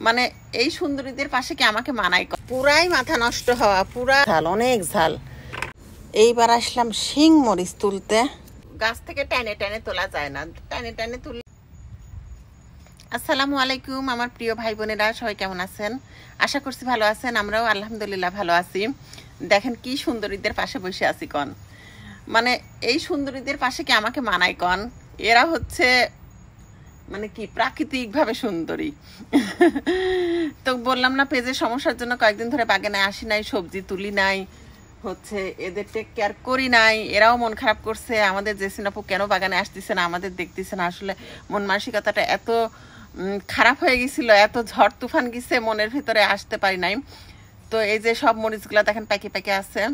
মানে এই সুন্দরীদের পাশে কি আমাকে মানায়? পুরাই মাথা নষ্ট হওয়া, পুরা ঝাল, অনেক ঝাল। এইবার আসলাম শিং মরিচ তুলতে। গাছ থেকে টেনে টেনে তোলা যায় না, টেনে টেনে তুল। আসসালামু আলাইকুম আমার প্রিয় ভাই বোনেরা, সবাই কেমন আছেন? আশা করছি ভালো আছেন। আমরাও আলহামদুলিল্লাহ ভালো আছি। দেখেন কি সুন্দরীদের পাশে বসে আছি কন। মানে এই সুন্দরীদের পাশে কি আমাকে মানায় কন? এরা হচ্ছে মানে কি প্রাকৃতিকভাবে সুন্দরী। তো বললাম না, পেজের সমস্যার জন্য কয়েকদিন ধরে বাগানে আসি নাই, সবজি তুলি নাই, হচ্ছে এদের টেক কেয়ার করি নাই। এরাও মন খারাপ করছে, আমাদের জেসিন আপু কেন বাগানে আসতেছে না, আমাদের দেখতেছে না। আসলে মন মানসিকতাটা এত খারাপ হয়ে গেছিল, এত ঝড় তুফান গেছে, মনের ভিতরে আসতে পারি নাই। তো এই যে সব মরিচগুলা দেখেন প্যাকে প্যাকে আছে,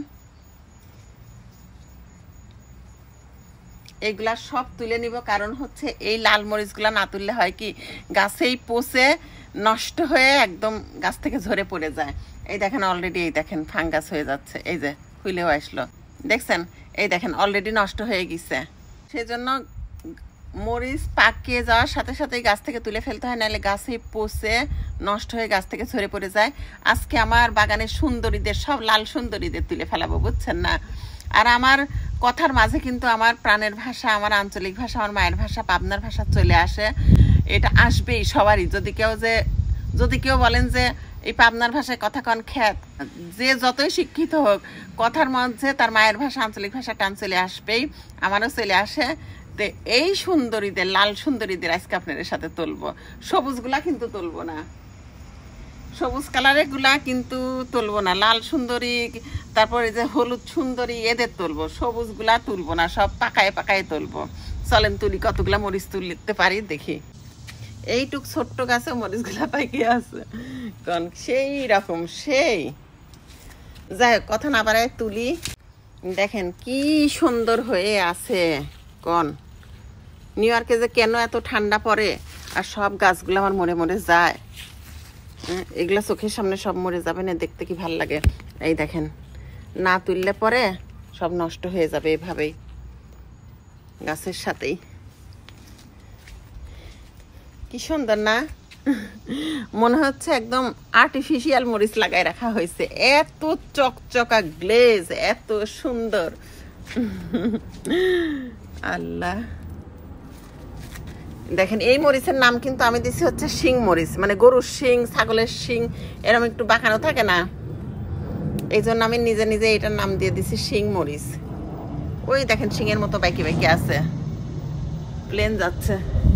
এইগুলা সব তুলে নিব। কারণ হচ্ছে এই লাল মরিচগুলা না তুললে হয় কি, গাছেই পচে নষ্ট হয়ে একদম গাছ থেকে ঝরে পড়ে যায়। এই দেখেন অলরেডি, এই দেখেন ফাঙ্গাস হয়ে যাচ্ছে, এই যে খুলেও আসলো, দেখছেন? এই দেখেন অলরেডি নষ্ট হয়ে গেছে। সেজন্য মরিচ পাকিয়ে যাওয়ার সাথে সাথেই গাছ থেকে তুলে ফেলতে হয়, নাহলে গাছেই পচে নষ্ট হয়ে গাছ থেকে ঝরে পড়ে যায়। আজকে আমার বাগানের সুন্দরীদের, সব লাল সুন্দরীদের তুলে ফেলাবো, বুঝছেন না? আর আমার কথার মাঝে কিন্তু আমার প্রাণের ভাষা, আমার আঞ্চলিক ভাষা, আমার মায়ের ভাষা, পাবনার ভাষা চলে আসে। এটা আসবেই সবারই। যদি কেউ বলেন যে এই পাবনার ভাষায় কথা কন খ্যাত, যে যতই শিক্ষিত হোক, কথার মধ্যে তার মায়ের ভাষা, আঞ্চলিক ভাষা টান চলে আসবেই। আমারও চলে আসে। তো এই সুন্দরীদের, লাল সুন্দরীদের আজকে আপনাদের সাথে তুলবো। সবুজগুলা কিন্তু তুলবো না, সবুজ কালারের গুলা কিন্তু তুলবো না। লাল সুন্দরী, তারপরে যে হলুদ সুন্দরী, এদের তুলবো। সবুজ গুলা তুলবো না, সব পাকায় পাকায় তুলবো। চলেন তুলি, কতগুলা মরিচ তুলতে পারি দেখি। এইটুক ছোট্ট গাছে মরিচ গুলা পাইকে আছে কন, সেই রকম সেই। যাই হোক, কথা না বাড়ায় তুলি। দেখেন কি সুন্দর হয়ে আছে কন। নিউ ইয়র্কে যে কেন এত ঠান্ডা পড়ে আর সব গাছগুলো আমার মরে মরে যায়। এগুলা চোখের সামনে সব মরে যাবে না, দেখতে কি ভাল লাগে। এই দেখেন, না তুললে পরে সব নষ্ট হয়ে যাবে এভাবেই গাছের সাথেই। কি সুন্দর না? মনে হচ্ছে একদম আর্টিফিশিয়াল মরিচ লাগাই রাখা হয়েছে, এত চকচকা গ্লেজ, এত সুন্দর। আল্লাহ, দেখেন এই মরিচের নাম কিন্তু আমি দিছি হচ্ছে শিং মরিচ, মানে গরুর শিং, ছাগলের শিং এরকম একটু বাঁকানো থাকে না, এই জন্য আমি নিজে নিজে এটার নাম দিয়ে দিছি শিং মরিচ। ওই দেখেন শিংয়ের মতো বাইকে বাইকে আছে, প্লেন যাচ্ছে।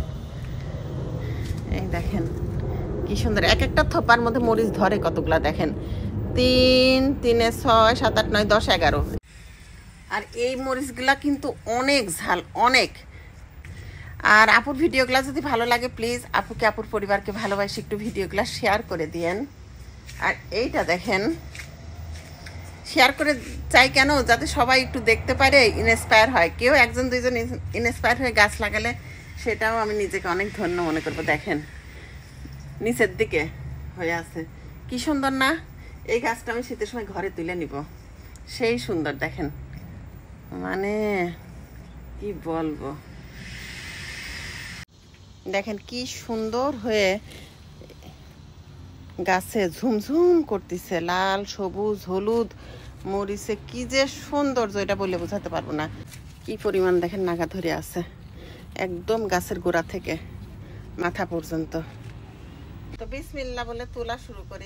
এই দেখেন কি সুন্দর, এক একটা থোপার মধ্যে মরিচ ধরে কতগুলা দেখেন, 3, 3, 6, 7, 8, 9, 10, 11। আর এই মরিচগুলা কিন্তু অনেক ঝাল, অনেক। আর আপুর ভিডিওগুলো যদি ভালো লাগে, প্লিজ আপুকে, আপুর পরিবারকে ভালোবাসি একটু ভিডিওগুলো শেয়ার করে দিয়েন। আর এইটা দেখেন, শেয়ার করে চাই কেন, যাতে সবাই একটু দেখতে পারে, ইন্সপায়ার হয়। কেউ একজন দুইজন ইন্সপায়ার হয়ে গাছ লাগালে সেটাও আমি নিজেকে অনেক ধন্য মনে করবো। দেখেন নিচের দিকে হয়ে আছে, কি সুন্দর না? এই গাছটা আমি শীতের সময় ঘরে তুলে নিব, সেই সুন্দর। দেখেন মানে কি বলবো, দেখেন কি সুন্দর হয়ে গাছে ঝুমঝুম করতেছে, লাল, সবুজ, হলুদ মরিচে কি যে সৌন্দর্য, এটা বলে বোঝাতে পারবো না। কি পরিমাণ দেখেন নাগা ধরে আছে, একদম গাছের গোড়া থেকে মাথা পর্যন্ত। তো বিসমিল্লাহ বলে তোলা শুরু করি।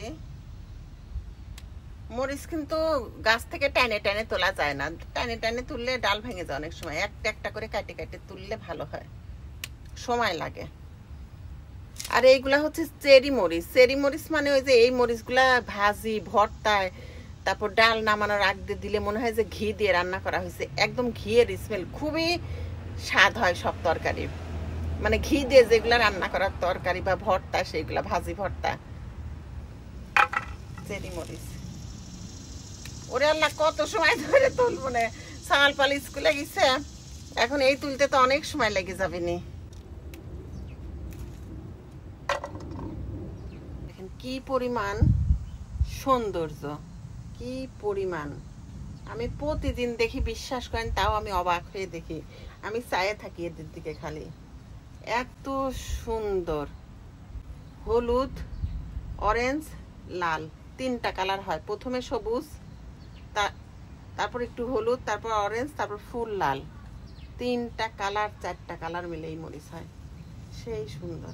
মরিচ কিন্তু গাছ থেকে টেনে টেনে তোলা যায় না, টেনে টেনে তুললে ডাল ভেঙে যায় অনেক সময়। একটা একটা করে কাটে কাটে তুললে ভালো হয়, সময় লাগে। আর এইগুলা হচ্ছে চেরি মরিচ। চেরি মরিচ মানে ওই যে এই মরিচগুলা ভাজি, ভর্তায়, তারপর ডাল নামানোর আগ দিয়ে দিলে মনে হয় যে ঘি দিয়ে রান্না করা হয়েছে। একদম ঘিয়ের স্মেল, খুবই স্বাদ হয় সব তরকারি, মানে ঘি দিয়ে যেগুলা রান্না করার তরকারি বা ভর্তা, সেইগুলা ভাজি ভর্তা। চেরি মরিচ, ওরে আল্লাহ কত সময় ধরে তুলবো না। সাল পাল স্কুলে গেছে, এখন এই তুলতে তো অনেক সময় লেগে যাবে নি। কি পরিমাণ সৌন্দর্য, কি পরিমাণ! আমি প্রতিদিন দেখি, বিশ্বাস করেন, তাও আমি অবাক হয়ে দেখি। আমি চায়ে থাকি এদের দিকে খালি, এত সুন্দর। হলুদ, অরেঞ্জ, লাল, 3টা কালার হয়। প্রথমে সবুজ, তারপর একটু হলুদ, তারপর অরেঞ্জ, তারপর ফুল লাল। 3টা কালার 4টা কালার মিলে এই মরিচ হয়, সেই সুন্দর।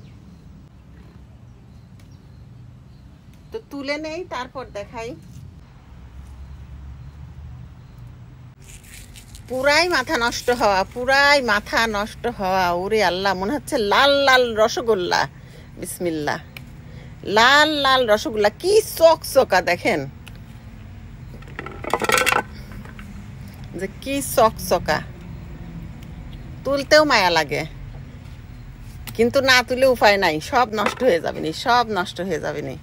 তো তুলে নেই, তারপর দেখাই। পুরাই মাথা নষ্ট হওয়া, পুরাই মাথা নষ্ট হওয়া। ওরে আল্লাহ, মনে হচ্ছে লাল লাল রসগোল্লা। বিসমিল্লাহ, লাল লাল রসগোল্লা, কি চকচকা দেখেন, যে কি চকচকা, তুলতেও মায়া লাগে, কিন্তু না তুলে উপায় নাই, সব নষ্ট হয়ে যাবে নি, সব নষ্ট হয়ে যাবে নি।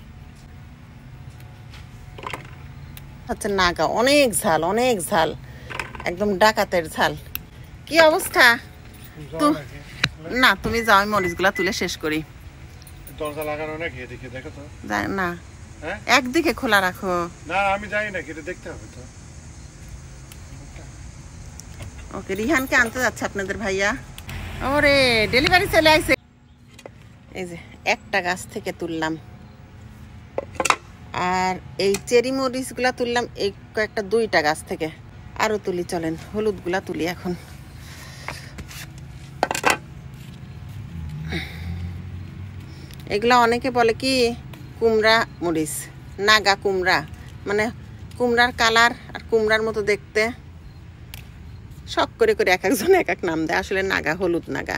হচ্ছে নাগা, অনেক ঝাল, অনেক ঝাল, একদম ডাকাতের ঝাল। কি অবস্থা? তো না, তুমি যাও, আমি মরিচগুলা তুলে শেষ করি। দরজা লাগানো নাকি এদিকে দেখো তো। না, হ্যাঁ, একদিকে খোলা রাখো। না আমি জানি না, এটা দেখতে হবে তো। ওকে, রিহানকে আনতে যাচ্ছে আপনাদের ভাইয়া। ওরে, ডেলিভারি চলে আইছে। এই যে একটা গাছ থেকে তুললাম, আর এই চেরি মরিচগুলা তুললাম এই কয়েকটা 2টা গাছ থেকে। আরো তুলি, চলেন হলুদগুলা তুলি এখন। এগুলা অনেকে বলে কি কুমড়া মরিচ, নাগা কুমড়া, মানে কুমড়ার কালার আর কুমড়ার মতো দেখতে। শখ করে করে এক একজন এক এক নাম দেয়, আসলে নাগা, হলুদ নাগা।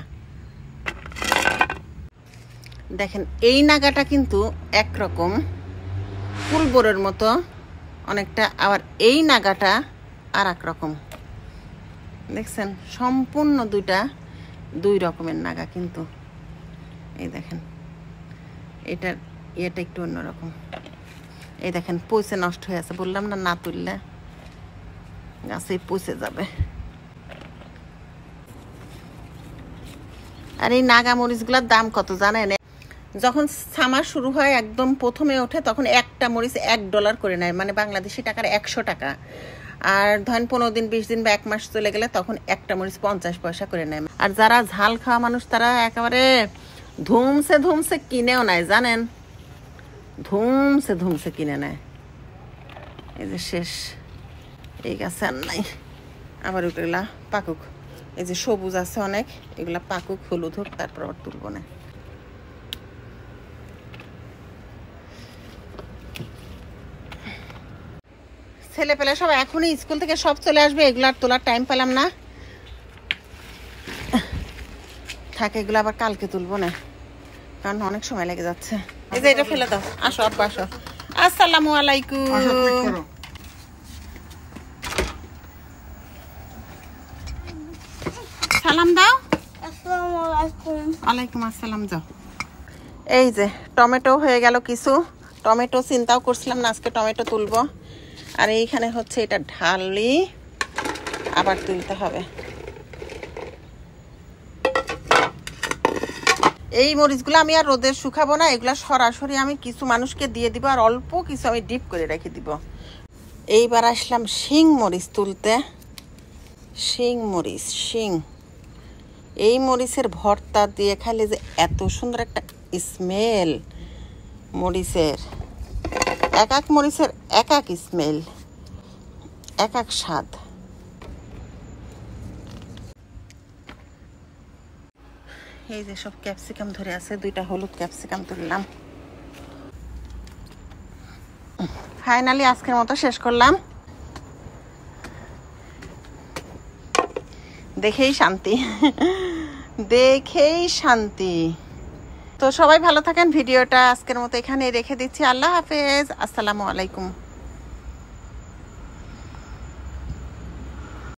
দেখেন এই নাগাটা কিন্তু একরকম ফুলবোরের মতো অনেকটা, আবার এই নাগাটা আর এক রকম। দেখছেন, সম্পূর্ণ 2 রকমের নাগা কিন্তু। এই দেখেন, এটার ইয়েটা একটু অন্যরকম। এই দেখেন, পচে নষ্ট হয়ে আছে, বললাম না, না তুললে গাছে পচে যাবে। আর এই নাগা মরিচগুলোর দাম কত জানেন? যখন সামার শুরু হয়, একদম প্রথমে ওঠে, তখন একটা মরিচ $1 করে নেয়, মানে বাংলাদেশি টাকার 100 টাকা। আর ধরেন 15 দিন 20 দিন বা 1 মাস চলে গেলে তখন একটা মরিচ 50 পয়সা করে নেয়। আর যারা ঝাল খাওয়া মানুষ, তারা একেবারে ধুমসে ধুমসে কিনেও নেয়, জানেন, ধুমসে ধুমসে কিনে নেয়। এই যে শেষ, এই গাছে আর নাই, আবার ওগুলা পাকুক। এই যে সবুজ আছে অনেক, এগুলা পাকুক, হলুদ হোক, তারপর আর তুলব না। ছেলে পেলে সব এখনই স্কুল থেকে সব চলে আসবে, এগুলো আর তোলার টাইম পেলাম না। থাকে, এগুলো আবার কালকে তুলবো না, কারণ অনেক সময় লেগে যাচ্ছে। এই যে এটা ফেলে দাও, আসো আব্বা আসো। আসসালামু আলাইকুম। সালাম দাও। ওয়ালাইকুম আসসালাম। যাও। এই যে টমেটো হয়ে গেল কিছু, টমেটো চিন্তাও করছিলাম না আজকে টমেটো তুলবো। আর এইখানে হচ্ছে এটা ঢালি, আবার তুলতে হবে। এই মরিচগুলো আমি আর রোদে শুকাবো না, এগুলা সরাসরি আমি কিছু মানুষকে দিয়ে দিব, আর অল্প কিছু আমি ডিপ করে রেখে দিব। এইবার আসলাম শিং মরিচ তুলতে। শিং মরিচ, শিং, এই মরিচের ভর্তা দিয়ে খাইলে যে এত সুন্দর একটা স্মেল, মরিচের এক এক মরিচের এক এক স্মেল, এক এক স্বাদ। এই যে সব ক্যাপসিকাম ধরে আছে, 2টা হলুদ ক্যাপসিকাম তুললাম। ফাইনালি আজকের মতো শেষ করলাম। দেখেই শান্তি, দেখেই শান্তি। তো সবাই ভালো থাকেন, ভিডিওটা আজকের মতো এখানে রেখে দিচ্ছি। আল্লাহ হাফেজ, আসসালামু আলাইকুম।